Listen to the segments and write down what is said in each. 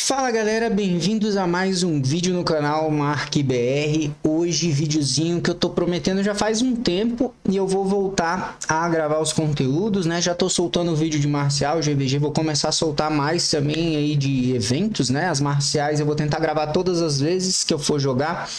Fala galera, bem-vindos a mais um vídeo no canal MarkBR. Hoje videozinho que eu tô prometendo já faz um tempo e eu vou voltar a gravar os conteúdos, né? Já tô soltando o vídeo de marcial, GVG, vou começar a soltar mais também aí de eventos, né? As marciais eu vou tentar gravar todas as vezes que eu for jogar.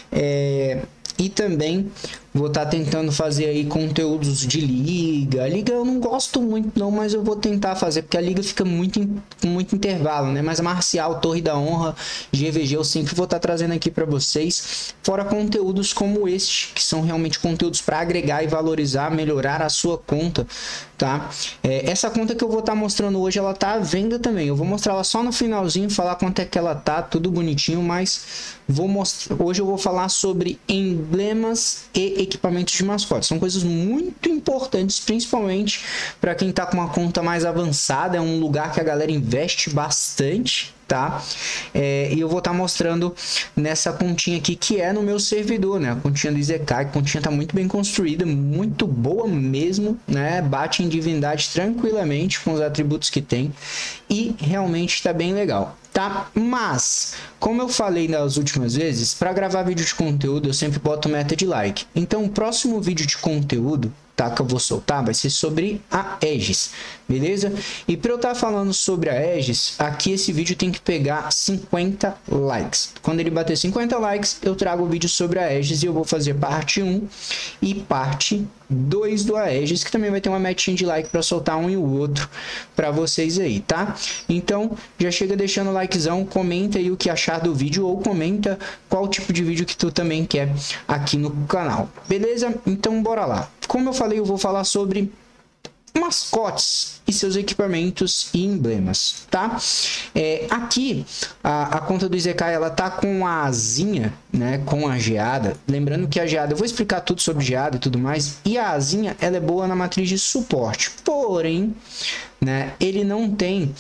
E também vou estar tentando fazer aí conteúdos de liga. A liga eu não gosto muito não, mas eu vou tentar fazer, porque a liga fica com muito intervalo, né? Mas a marcial, Torre da Honra, GVG eu sempre vou estar trazendo aqui para vocês. Fora conteúdos como este, que são realmente conteúdos para agregar e valorizar, melhorar a sua conta, tá? Essa conta que eu vou estar mostrando hoje, ela tá à venda também. Eu vou mostrar ela só no finalzinho, falar quanto é que ela tá, tudo bonitinho, mas hoje eu vou falar sobre emblemas e equipamentos de mascote. São coisas muito importantes, principalmente para quem tá com uma conta mais avançada. É um lugar que a galera investe bastante, tá? E eu vou estar mostrando nessa continha aqui, que é no meu servidor, né? A continha do IZK, a continha tá muito bem construída, muito boa mesmo, né? Bate em divindade tranquilamente com os atributos que tem e realmente tá bem legal, tá? Mas, como eu falei nas últimas vezes, para gravar vídeo de conteúdo eu sempre boto meta de like. Então o próximo vídeo de conteúdo, tá, que eu vou soltar vai ser sobre a Aegis, beleza? E para eu estar falando sobre a Aegis, aqui esse vídeo tem que pegar 50 likes. Quando ele bater 50 likes, eu trago o vídeo sobre a Aegis e eu vou fazer parte 1 e parte 2 do Aegis, que também vai ter uma metinha de like para soltar um e o outro para vocês aí, tá? Então, já chega deixando o likezão, comenta aí o que achar do vídeo ou comenta qual tipo de vídeo que tu também quer aqui no canal, beleza? Então, bora lá. Como eu falei, eu vou falar sobre mascotes e seus equipamentos e emblemas, tá? Aqui a conta do IZK, ela tá com a asinha, né, com a geada. Lembrando que a geada, eu vou explicar tudo sobre geada e tudo mais, e a asinha, ela é boa na matriz de suporte, porém, né, ele não tem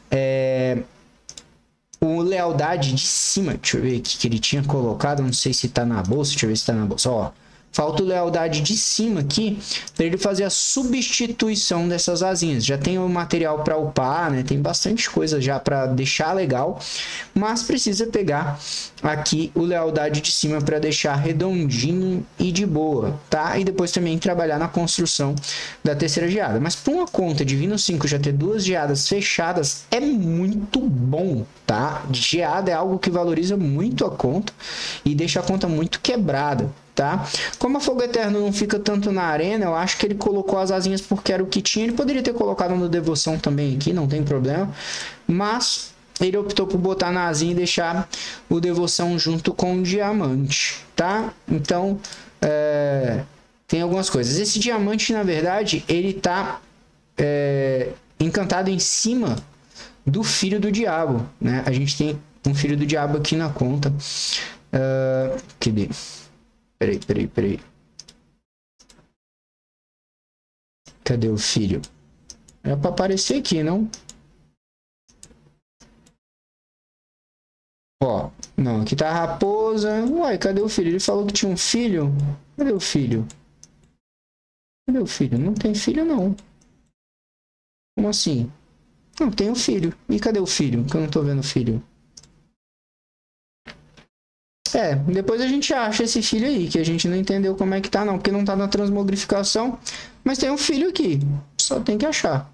o lealdade de cima. Deixa eu ver aqui que ele tinha colocado, não sei se tá na bolsa, deixa eu ver se tá na bolsa, ó. Falta o lealdade de cima aqui para ele fazer a substituição dessas asinhas. Já tem o material para upar, né? Tem bastante coisa já para deixar legal, mas precisa pegar aqui o lealdade de cima para deixar redondinho e de boa, tá? E depois também trabalhar na construção da terceira geada. Mas para uma conta de Vino 5 já ter duas geadas fechadas é muito bom, tá? Geada é algo que valoriza muito a conta e deixa a conta muito quebrada, tá? Como a Fogo Eterno não fica tanto na arena, eu acho que ele colocou as asinhas porque era o que tinha. Ele poderia ter colocado no Devoção também aqui, não tem problema, mas ele optou por botar na asinha e deixar o Devoção junto com o Diamante, tá? Então, tem algumas coisas. Esse Diamante, na verdade, ele tá encantado em cima do Filho do Diabo, né? A gente tem um Filho do Diabo aqui na conta. Cadê? Peraí. Cadê o filho? É pra aparecer aqui, não? Ó, não, aqui tá a raposa. Uai, cadê o filho? Ele falou que tinha um filho. Cadê o filho? Cadê o filho? Não tem filho, não. Como assim? Não, tem um filho. E cadê o filho? Que eu não tô vendo o filho. Depois a gente acha esse filho aí, que a gente não entendeu como é que tá não, porque não tá na transmogrificação, mas tem um filho aqui, só tem que achar.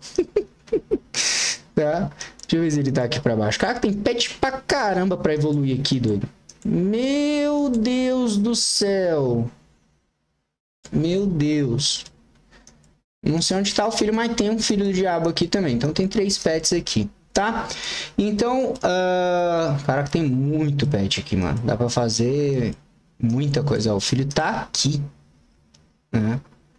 Tá? Deixa eu ver se ele tá aqui pra baixo. Cara, tem pet pra caramba pra evoluir aqui, doido. Meu Deus do céu. Meu Deus. Não sei onde tá o filho, mas tem um filho do diabo aqui também, então tem 3 pets aqui. Tá? Então, caraca, tem muito pet aqui, mano. Dá pra fazer muita coisa. Ó, o filho tá aqui, né?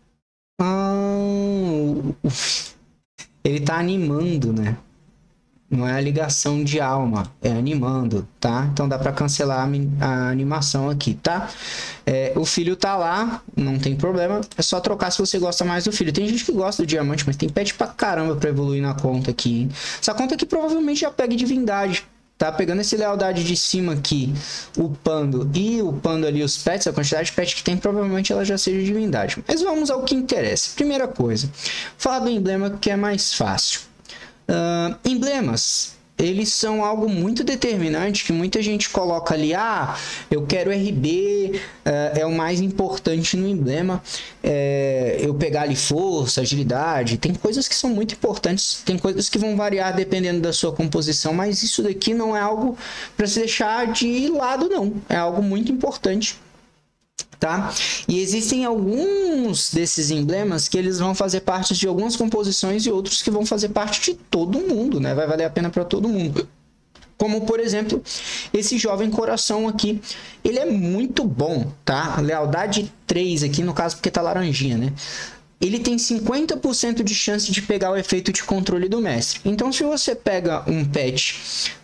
Ele tá animando, né? Não é a ligação de alma, é animando, tá? Então dá pra cancelar a animação aqui, tá? O filho tá lá, não tem problema. É só trocar se você gosta mais do filho. Tem gente que gosta do diamante, mas tem pet pra caramba pra evoluir na conta aqui, hein? Essa conta aqui provavelmente já pega divindade, tá? Pegando esse lealdade de cima aqui, upando ali os pets, a quantidade de pet que tem, provavelmente ela já seja divindade. Mas vamos ao que interessa. Primeira coisa, falar do emblema que é mais fácil. Emblemas. eles são algo muito determinante, que muita gente coloca ali, eu quero RB, é o mais importante no emblema, eu pegar ali força, agilidade, tem coisas que são muito importantes, tem coisas que vão variar dependendo da sua composição, mas isso daqui não é algo para se deixar de lado não, é algo muito importante. Tá? E existem alguns desses emblemas que eles vão fazer parte de algumas composições e outros que vão fazer parte de todo mundo, né? Vai valer a pena para todo mundo. Como, por exemplo, esse jovem coração aqui. Ele é muito bom, tá? Lealdade 3 aqui, no caso, porque tá laranjinha, né? Ele tem 50% de chance de pegar o efeito de controle do mestre. Então, se você pega um pet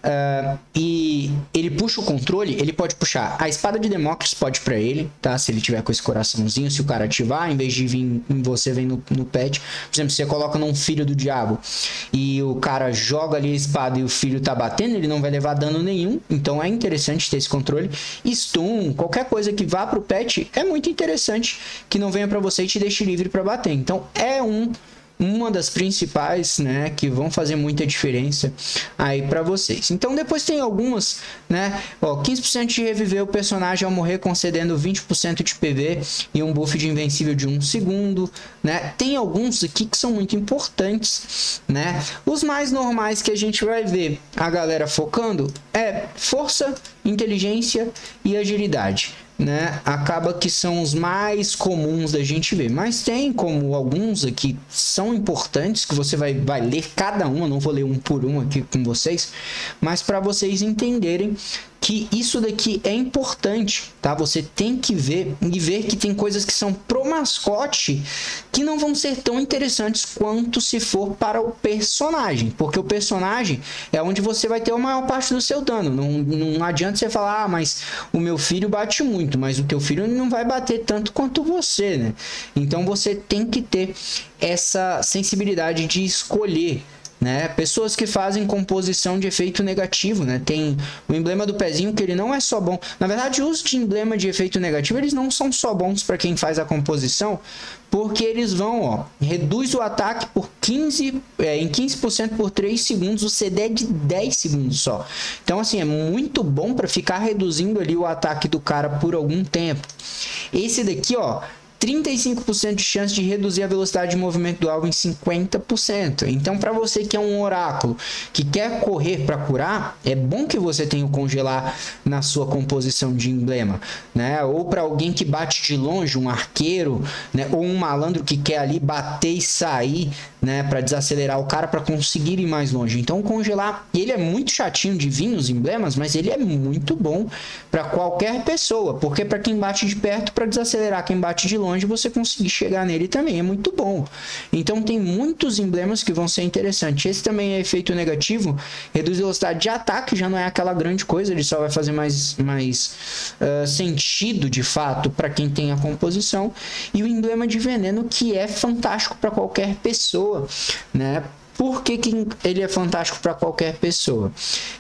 e ele puxa o controle, ele pode puxar a espada de Demócritos, pode para ele, tá? Se ele tiver com esse coraçãozinho, se o cara ativar, em vez de vir em você, vem no pet. Por exemplo, se você coloca num filho do diabo e o cara joga ali a espada e o filho tá batendo, ele não vai levar dano nenhum. Então, é interessante ter esse controle. Stun, qualquer coisa que vá pro pet, é muito interessante que não venha para você e te deixe livre para bater. Então é uma das principais, né, que vão fazer muita diferença aí para vocês. Então depois tem algumas, né, 15% de reviver o personagem ao morrer, concedendo 20% de PV e um buff de invencível de 1 segundo, né? Tem alguns aqui que são muito importantes, né? Os mais normais que a gente vai ver a galera focando é força, inteligência e agilidade, né? Acaba que são os mais comuns da gente ver, mas tem como alguns aqui são importantes que você vai ler cada uma, não vou ler um por um aqui com vocês, mas para vocês entenderem que isso daqui é importante, tá? Você tem que ver e ver que tem coisas que são pro mascote que não vão ser tão interessantes quanto se for para o personagem, porque o personagem é onde você vai ter a maior parte do seu dano. Não adianta você falar, mas o meu filho bate muito, mas o teu filho não vai bater tanto quanto você, né? Então você tem que ter essa sensibilidade de escolher, né? Pessoas que fazem composição de efeito negativo, né? Tem o emblema do pezinho que ele não é só bom. Na verdade, os de emblema de efeito negativo, eles não são só bons para quem faz a composição, porque eles vão, reduz o ataque por 15% por 3 segundos, o CD é de 10 segundos só. Então, assim, é muito bom para ficar reduzindo ali o ataque do cara por algum tempo. Esse daqui, 35% de chance de reduzir a velocidade de movimento do alvo em 50%. Então, para você que é um oráculo, que quer correr para curar, é bom que você tenha o congelar na sua composição de emblema, né? Ou para alguém que bate de longe, um arqueiro, né? Ou um malandro que quer ali bater e sair, né? Para desacelerar o cara para conseguir ir mais longe. Então, o congelar, ele é muito chatinho de vir nos emblemas, mas ele é muito bom para qualquer pessoa, porque para quem bate de perto, para desacelerar quem bate de longe, você conseguir chegar nele também é muito bom. Então tem muitos emblemas que vão ser interessantes. Esse também é efeito negativo, reduz a velocidade de ataque, já não é aquela grande coisa, ele só vai fazer mais sentido de fato para quem tem a composição. E o emblema de veneno, que é fantástico para qualquer pessoa, né? Por que ele é fantástico para qualquer pessoa?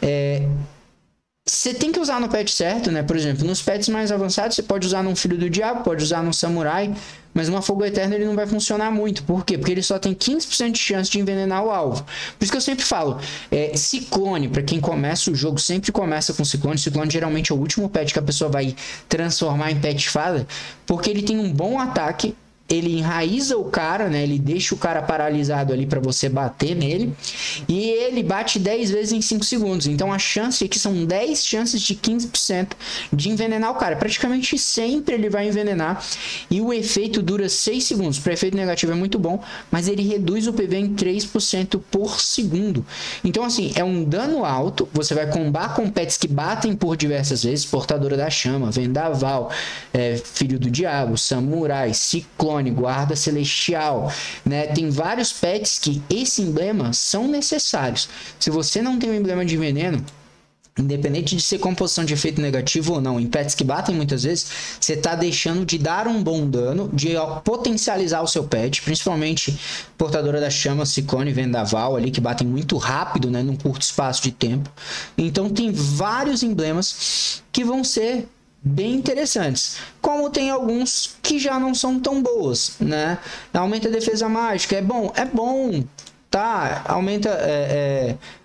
Você tem que usar no pet certo, né? Por exemplo, nos pets mais avançados, você pode usar num filho do diabo, pode usar num samurai, mas numa fogo eterno ele não vai funcionar muito. Por quê? Porque ele só tem 15% de chance de envenenar o alvo. Por isso que eu sempre falo, ciclone, para quem começa o jogo, sempre começa com ciclone. Ciclone geralmente é o último pet que a pessoa vai transformar em pet fada, porque ele tem um bom ataque, ele enraiza o cara, né? Ele deixa o cara paralisado ali para você bater nele. E ele bate 10 vezes em 5 segundos. Então a chance aqui são 10 chances de 15% de envenenar o cara. Praticamente sempre ele vai envenenar. E o efeito dura 6 segundos. Para efeito negativo é muito bom, mas ele reduz o PV em 3% por segundo. Então assim, é um dano alto. Você vai combar com pets que batem por diversas vezes. Portadora da chama, vendaval, filho do diabo, samurai, ciclone, guarda celestial, né? Tem vários pets que esse emblema são necessários. Se você não tem um emblema de veneno, independente de ser composição de efeito negativo ou não, em pets que batem muitas vezes, você está deixando de dar um bom dano, de potencializar o seu pet, principalmente portadora da chama, ciclone, vendaval ali, que batem muito rápido, né, num curto espaço de tempo. Então tem vários emblemas que vão ser bem interessantes, como tem alguns que já não são tão boas, né? Aumenta a defesa mágica, é bom, tá? Aumenta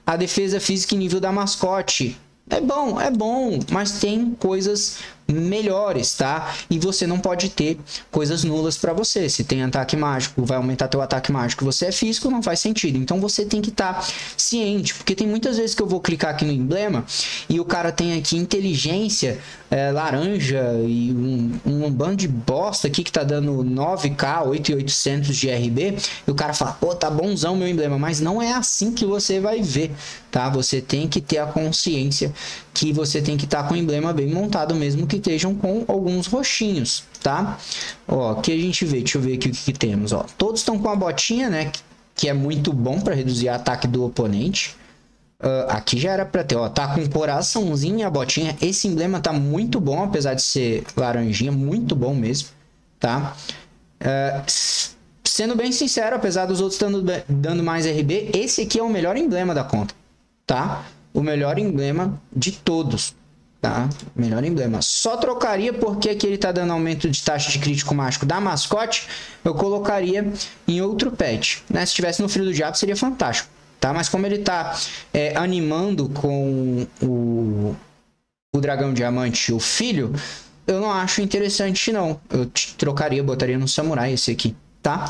a defesa física e nível da mascote. É bom, mas tem coisas melhores, tá? E você não pode ter coisas nulas para você. Se tem ataque mágico, vai aumentar teu ataque mágico. Você é físico, não faz sentido. Então você tem que estar ciente, porque tem muitas vezes que eu vou clicar aqui no emblema e o cara tem aqui inteligência laranja e um bando de bosta aqui que tá dando 9k, 8.800 de RB, e o cara fala, pô, tá bonzão meu emblema, mas não é assim que você vai ver, tá? Você tem que ter a consciência que você tem que estar com o emblema bem montado, mesmo que estejam com alguns roxinhos, tá? Ó, aqui a gente vê, deixa eu ver aqui o que temos, ó. Todos estão com a botinha, né, que é muito bom para reduzir o ataque do oponente. Aqui já era para ter, ó, tá com um coraçãozinho e a botinha. Esse emblema tá muito bom, apesar de ser laranjinha, muito bom mesmo, tá? Sendo bem sincero, apesar dos outros dando mais RB, esse aqui é o melhor emblema da conta, tá? O melhor emblema de todos, tá? Melhor emblema. Só trocaria porque aqui ele tá dando aumento de taxa de crítico mágico da mascote. Eu colocaria em outro patch, né? Se estivesse no Filho do Diabo seria fantástico, tá? Mas como ele tá animando com o dragão diamante, o filho, eu não acho interessante não. Eu trocaria, botaria no samurai esse aqui, tá?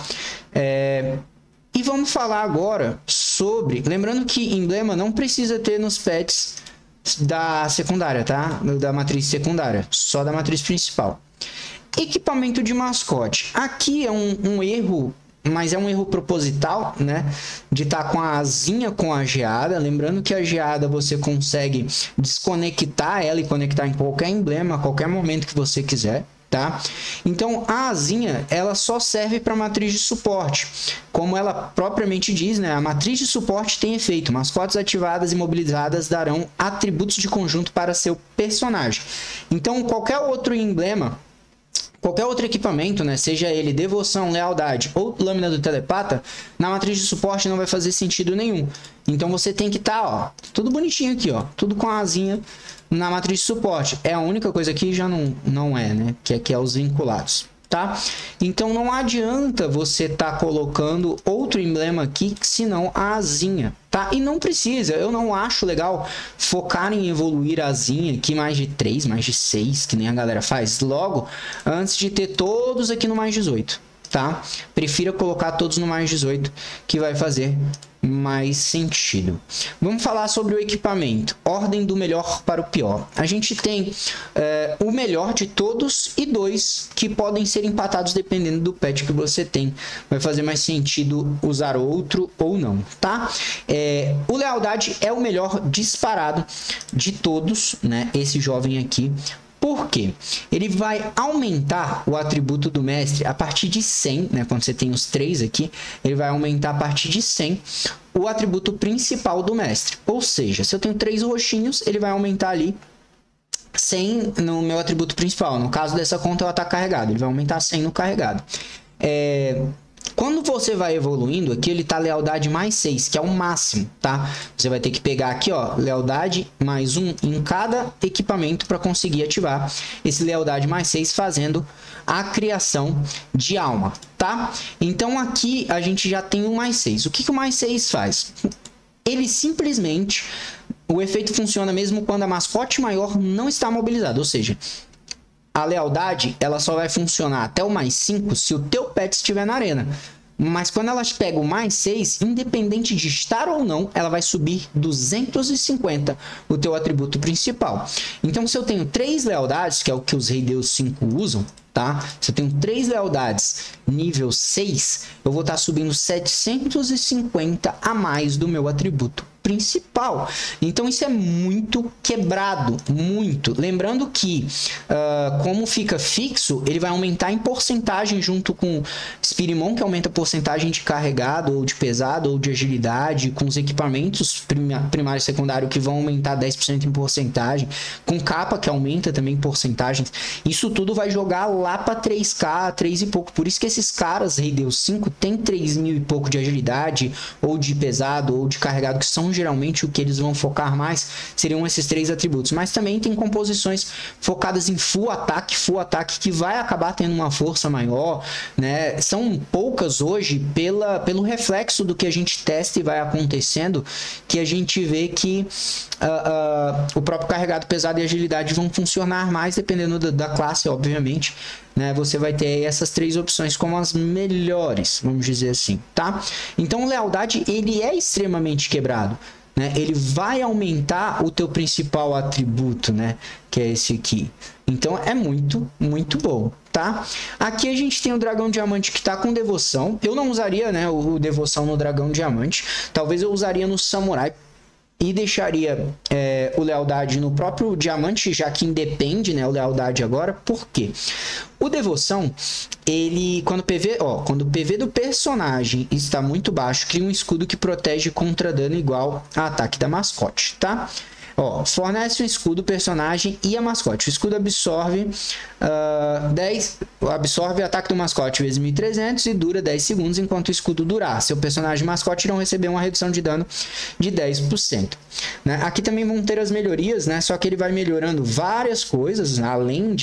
E vamos falar agora sobre... Lembrando que emblema não precisa ter nos pets da secundária, tá? Da matriz secundária, só da matriz principal. Equipamento de mascote. Aqui é um erro, mas é um erro proposital, né? De estar com a asinha com a geada. Lembrando que a geada você consegue desconectar ela e conectar em qualquer emblema, a qualquer momento que você quiser. Tá? Então a asinha ela só serve para matriz de suporte, como ela propriamente diz, né? A matriz de suporte tem efeito, mascotes ativadas e mobilizadas darão atributos de conjunto para seu personagem. Então qualquer outro emblema, qualquer outro equipamento, né, seja ele devoção, lealdade ou lâmina do telepata, na matriz de suporte não vai fazer sentido nenhum. Então você tem que estar, ó, tudo bonitinho aqui, ó, tudo com a asinha na matriz de suporte. É a única coisa que já não é, né, que aqui é os vinculados, tá? Então não adianta você tá colocando outro emblema aqui, senão a asinha, tá? E não precisa, eu não acho legal focar em evoluir a asinha aqui mais de 3, mais de 6, que nem a galera faz logo, antes de ter todos aqui no mais 18, tá? Prefira colocar todos no mais 18, que vai fazer mais sentido. Vamos falar sobre o equipamento. Ordem do melhor para o pior. A gente tem o melhor de todos e 2 que podem ser empatados dependendo do pet que você tem. Vai fazer mais sentido usar outro ou não, tá? O lealdade é o melhor disparado de todos, né? Esse jovem aqui. Por quê? Ele vai aumentar o atributo do mestre a partir de 100, né? Quando você tem os 3 aqui, ele vai aumentar a partir de 100 o atributo principal do mestre. Ou seja, se eu tenho 3 roxinhos, ele vai aumentar ali 100 no meu atributo principal. No caso dessa conta, ela está carregado. Ele vai aumentar 100 no carregado. Quando você vai evoluindo, aqui ele tá lealdade mais 6, que é o máximo, tá? Você vai ter que pegar aqui, ó, lealdade mais 1 em cada equipamento para conseguir ativar esse lealdade mais 6, fazendo a criação de alma, tá? Então aqui a gente já tem o mais 6. O que o mais 6 faz? Ele simplesmente... O efeito funciona mesmo quando a mascote maior não está mobilizada, ou seja... A lealdade, ela só vai funcionar até o mais 5 se o teu pet estiver na arena. Mas quando elas pegam o mais 6, independente de estar ou não, ela vai subir 250 o teu atributo principal. Então, se eu tenho 3 lealdades, que é o que os Rei Deus 5 usam, tá? Se eu tenho 3 lealdades nível 6, eu vou estar subindo 750 a mais do meu atributo principal. Então isso é muito quebrado, muito. Lembrando que como fica fixo, ele vai aumentar em porcentagem junto com Spirimon, que aumenta a porcentagem de carregado ou de pesado ou de agilidade, com os equipamentos primário e secundário que vão aumentar 10% em porcentagem, com capa que aumenta também porcentagens. Isso tudo vai jogar lá para 3k, 3 e pouco. Por isso que esses caras Rei Deus 5 tem 3.000 e pouco de agilidade ou de pesado ou de carregado, que são geralmente o que eles vão focar mais seriam esses 3 atributos. Mas também tem composições focadas em full ataque que vai acabar tendo uma força maior, né? São poucas hoje pelo reflexo do que a gente testa e vai acontecendo, que a gente vê que o próprio carregado pesado e agilidade vão funcionar mais dependendo da classe, obviamente, né? Você vai ter essas 3 opções como as melhores, vamos dizer assim, tá? Então, lealdade, ele é extremamente quebrado, né? Ele vai aumentar o teu principal atributo, né? Que é esse aqui. Então, é muito, muito bom, tá? Aqui a gente tem o dragão diamante que tá com devoção. Eu não usaria, né, o devoção no dragão diamante. Talvez eu usaria no samurai e deixaria o lealdade no próprio diamante, já que independe, né, o lealdade agora. Por quê? O devoção, ele, quando o PV do personagem está muito baixo, cria um escudo que protege contra dano igual a ataque da mascote, tá? Ó, fornece um escudo, personagem e a mascote. O escudo absorve absorve o ataque do mascote vezes 1300 e dura 10 segundos enquanto o escudo durar. Seu personagem e mascote irão receber uma redução de dano de 10%. Né? Aqui também vão ter as melhorias, né? Só que ele vai melhorando várias coisas, além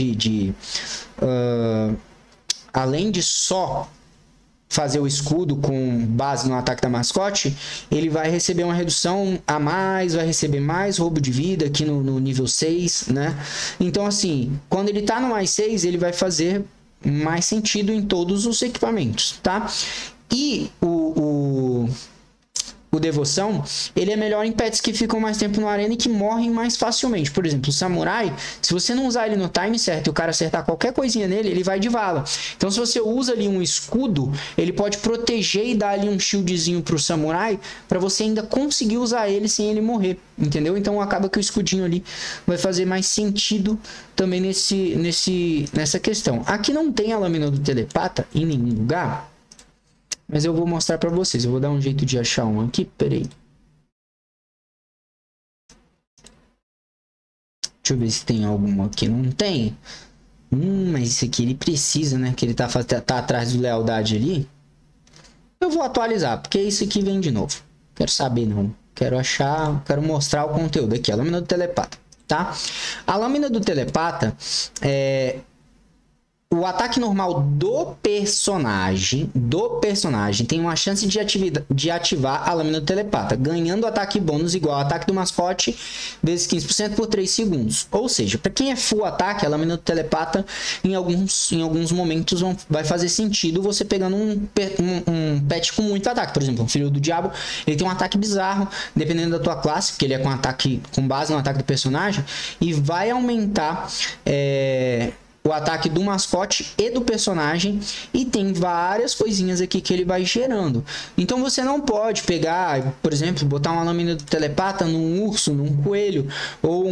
de só fazer o escudo com base no ataque da mascote, ele vai receber uma redução a mais, vai receber mais roubo de vida aqui no nível 6, né? Então, assim, quando ele tá no mais 6, ele vai fazer mais sentido em todos os equipamentos, tá? E o devoção, ele é melhor em pets que ficam mais tempo no arena e que morrem mais facilmente. Por exemplo, o samurai, se você não usar ele no time certo e o cara acertar qualquer coisinha nele, ele vai de vala. Então, se você usa ali um escudo, ele pode proteger e dar ali um shieldzinho pro samurai, para você ainda conseguir usar ele sem ele morrer, entendeu? Então, acaba que o escudinho ali vai fazer mais sentido também nessa questão. Aqui não tem a lâmina do telepata em nenhum lugar, mas eu vou mostrar pra vocês. Eu vou dar um jeito de achar um aqui. Peraí. Deixa eu ver se tem algum aqui. Não tem. Mas esse aqui ele precisa, né? Que ele tá atrás do lealdade ali. Eu vou atualizar, porque isso aqui vem de novo. Quero saber não. Quero achar, quero mostrar o conteúdo aqui. A lâmina do telepata, tá? A lâmina do telepata o ataque normal do personagem tem uma chance de ativar a lâmina do telepata, ganhando ataque bônus igual ao ataque do mascote vezes 15% por 3 segundos. Ou seja, para quem é full ataque, a lâmina do telepata em alguns momentos vai fazer sentido você pegando um pet com muito ataque. Por exemplo, o filho do diabo, ele tem um ataque bizarro, dependendo da tua classe, porque ele é com base no ataque do personagem, e vai aumentar o ataque do mascote e do personagem, e tem várias coisinhas aqui que ele vai gerando. Então você não pode pegar, por exemplo, botar uma lâmina do telepata num urso, num coelho, ou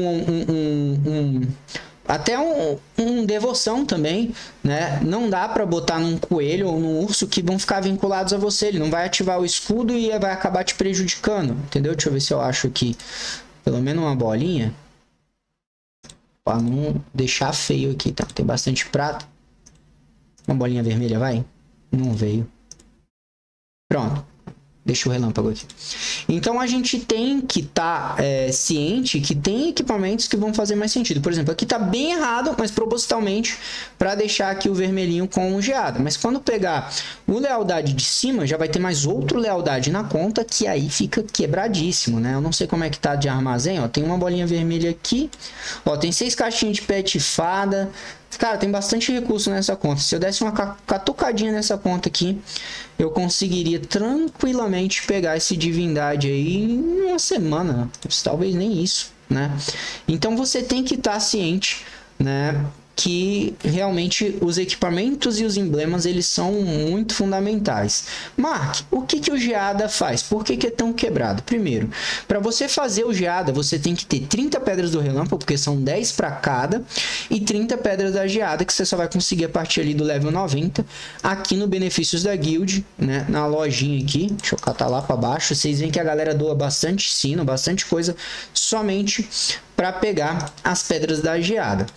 até um devoção também, né? Não dá para botar num coelho ou num urso que vão ficar vinculados a você. Ele não vai ativar o escudo e vai acabar te prejudicando, entendeu? Deixa eu ver se eu acho aqui pelo menos uma bolinha. Para não deixar feio aqui, tá? Tem bastante prata. Uma bolinha vermelha, vai? Não veio. Pronto. Deixa o relâmpago aqui. Então, a gente tem que estar ciente que tem equipamentos que vão fazer mais sentido. Por exemplo, aqui tá bem errado, mas propositalmente para deixar aqui o vermelhinho com o geada. Mas quando pegar o lealdade de cima, já vai ter mais outro lealdade na conta, que aí fica quebradíssimo, né? Eu não sei como é que tá de armazém, ó. Tem uma bolinha vermelha aqui. Ó, tem 6 caixinhas de pet fada. Cara, tem bastante recurso nessa conta. Se eu desse uma catucadinha nessa conta aqui, eu conseguiria tranquilamente pegar esse divindade aí em uma semana. Talvez nem isso, né? Então você tem que estar ciente, né, que realmente os equipamentos e os emblemas, eles são muito fundamentais. Mark, o que o geada faz? Por que é tão quebrado? Primeiro, para você fazer o geada, você tem que ter 30 pedras do relâmpago, porque são 10 para cada, e 30 pedras da geada, que você só vai conseguir a partir ali do level 90, aqui no benefícios da guild, né, na lojinha aqui. Deixa eu catar lá para baixo. Vocês veem que a galera doa bastante sino, bastante coisa, somente para pegar as pedras da geada.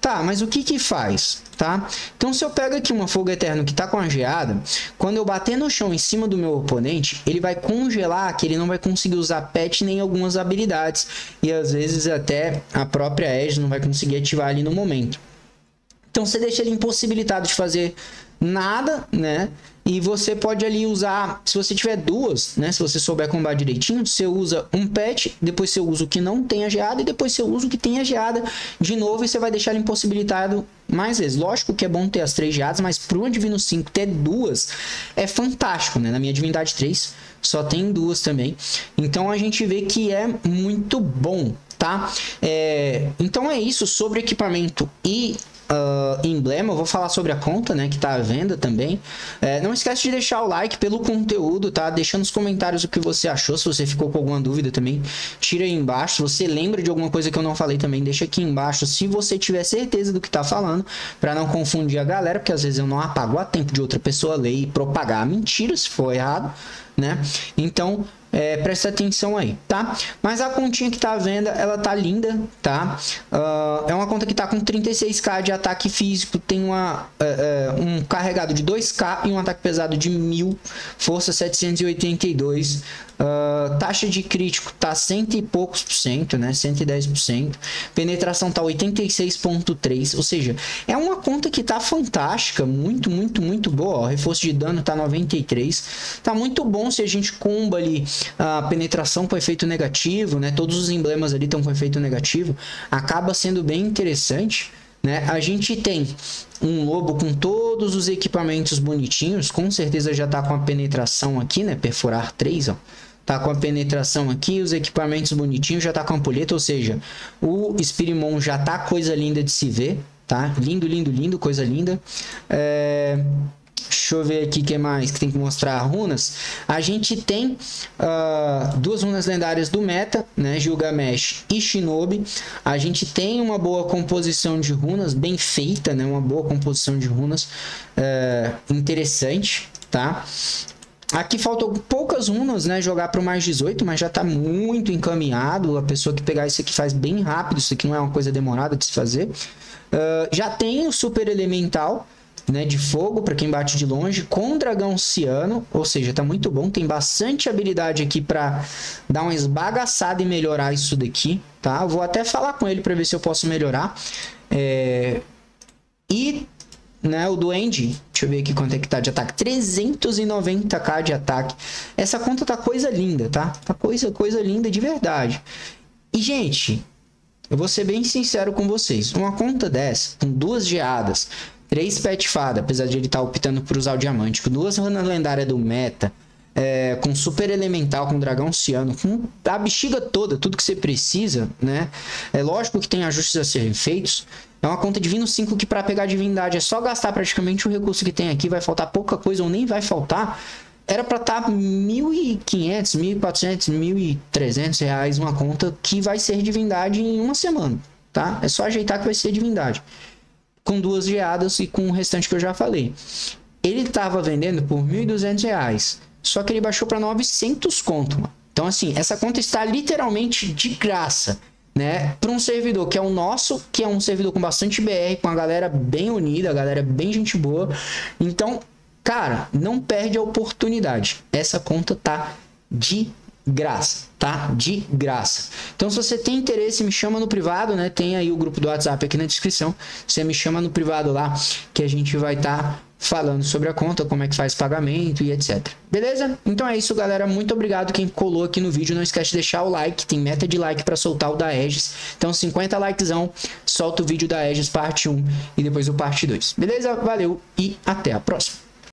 Tá, mas o que que faz, tá? Então se eu pego aqui uma Fogo Eterno que tá com a geada, quando eu bater no chão em cima do meu oponente, ele vai congelar, que ele não vai conseguir usar pet nem algumas habilidades, e às vezes até a própria Aegis não vai conseguir ativar ali no momento. Então você deixa ele impossibilitado de fazer nada, né? E você pode ali usar, se você tiver duas, né? Se você souber combar direitinho, você usa um pet, depois você usa o que não tem a geada e depois você usa o que tem a geada de novo e você vai deixar ele impossibilitado mais vezes. Lógico que é bom ter as 3 geadas, mas para um Divino 5 ter duas é fantástico, né? Na minha Divindade 3 só tem duas também. Então a gente vê que é muito bom, tá? Então é isso sobre equipamento e emblema. Eu vou falar sobre a conta, né, que tá à venda também. Não esquece de deixar o like pelo conteúdo, tá? Deixa nos comentários o que você achou. Se você ficou com alguma dúvida também, tira aí embaixo. Se você lembra de alguma coisa que eu não falei também, deixa aqui embaixo se você tiver certeza do que tá falando, para não confundir a galera, porque às vezes eu não apago a tempo de outra pessoa ler e propagar a mentira se for errado, né? Então presta atenção aí, tá? Mas a continha que tá à venda, ela tá linda, tá? É uma conta que tá com 36k de ataque físico, tem um carregado de 2k e um ataque pesado de 1000, força 782, taxa de crítico tá 100 e poucos por cento, né? 110%, penetração tá 86.3, ou seja, é uma conta que tá fantástica, muito, muito, muito boa, ó. Reforço de dano tá 93, tá muito bom se a gente comba ali a penetração com efeito negativo, né? Todos os emblemas ali estão com efeito negativo, acaba sendo bem interessante, né? A gente tem um lobo com todos os equipamentos bonitinhos, com certeza já tá com a penetração aqui, né? Perfurar 3, ó. Tá com a penetração aqui, os equipamentos bonitinhos, já tá com a ampulheta, ou seja, o Spirimon já tá coisa linda de se ver, tá? Lindo, lindo, lindo, coisa linda. Deixa eu ver aqui o que mais que tem que mostrar. Runas. A gente tem duas runas lendárias do meta, né? Gilgamesh e Shinobi. A gente tem uma boa composição de runas, bem feita, né? Uma boa composição de runas interessante, tá? Aqui faltam poucas runas, né? Jogar para o mais 18, mas já está muito encaminhado. A pessoa que pegar isso aqui faz bem rápido. Isso aqui não é uma coisa demorada de se fazer. Já tem o Super Elemental, né, de fogo para quem bate de longe, com dragão ciano, ou seja, tá muito bom, tem bastante habilidade aqui para dar uma esbagaçada e melhorar isso daqui, tá? Eu vou até falar com ele para ver se eu posso melhorar. E, né, o Duende, deixa eu ver aqui quanto é que tá de ataque, 390k de ataque. Essa conta tá coisa linda, tá? Tá coisa linda de verdade. E, gente, eu vou ser bem sincero com vocês, uma conta dessa, com 2 geadas, 3 pet fada, apesar de ele estar optando por usar o diamante, com 2 runas lendárias do meta, com super elemental, com dragão ciano, com a bexiga toda, tudo que você precisa, né? É lógico que tem ajustes a serem feitos. É uma conta Divino 5 que para pegar divindade é só gastar praticamente o recurso que tem aqui, vai faltar pouca coisa ou nem vai faltar. Era para estar 1.500, 1.400, 1.300 reais uma conta que vai ser divindade em uma semana, tá? É só ajeitar que vai ser divindade. Com 2 geadas e com o restante que eu já falei. Ele estava vendendo por 1.200 reais. Só que ele baixou para 900 conto, mano. Então, assim, essa conta está literalmente de graça, né? Para um servidor que é o nosso, que é um servidor com bastante BR, com a galera bem unida, a galera bem gente boa. Então, cara, não perde a oportunidade. Essa conta tá de graça, tá? De graça. Então, se você tem interesse, me chama no privado, né? Tem aí o grupo do WhatsApp aqui na descrição. Você me chama no privado lá, que a gente vai estar falando sobre a conta, como é que faz pagamento e etc. Beleza? Então é isso, galera. Muito obrigado quem colou aqui no vídeo. Não esquece de deixar o like. Tem meta de like para soltar o da Aegis. Então, 50 likezão, solta o vídeo da Aegis parte 1 e depois o parte 2. Beleza? Valeu e até a próxima.